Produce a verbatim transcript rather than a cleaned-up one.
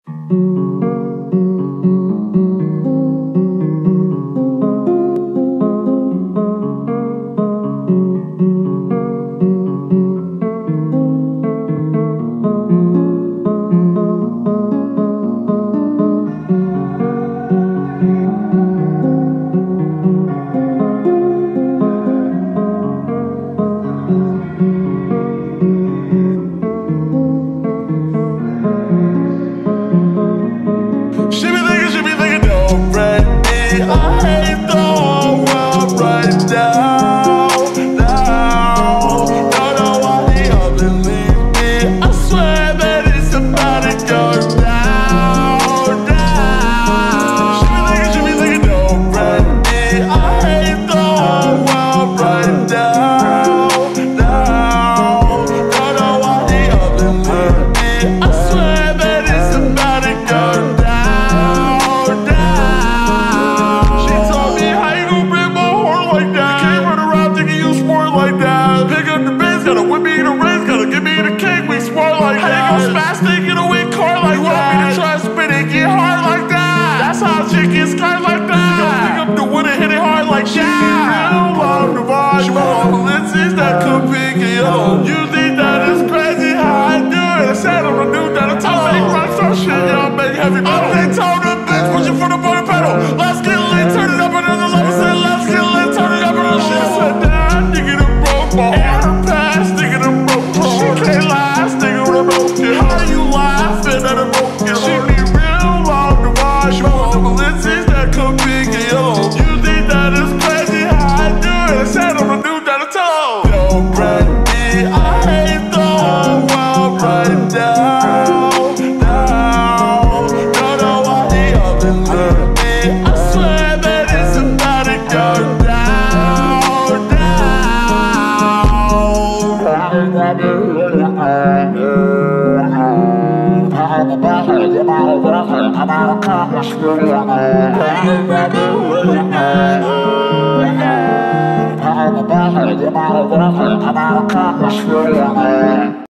She be thinking, she be thinking, don't break me. I hate the whole world right down, down. Don't know why he up and leave me. I swear that it's about to go down, down. She be thinking, she be thinking, don't break me. I hate the whole world right down, down. Don't know why he up and leave me. I swear that it's about to go down. Gotta whip me in a race, gotta give me the cake, we sport like that. How you gon' smash stick in a weak car like that? You want me to try to spin it, get hard like that? That's how a chick gets skies like that. She gon' pick up the wood and hit it hard like that. She real love the vibe. She want balances that could pick it up. You think that is crazy how I do it? I said I'm a dude that I talk. I make rockstar shit, yeah, I make heavy metal. They told the bitch, put your foot up on the pedal. Let's get lit, turn it up another level. Said let's get lit, turn it up another level. She said that nigga the broke ball. How you laughing at a broken? She be real on the vibe. She want the balances that come big and yellow. You think that is crazy how I do it? I said I'm a dude that I told. Don't break me. I hate the whole world right down, down. Don't know why he up and leave me. I swear that it's about to go down, down.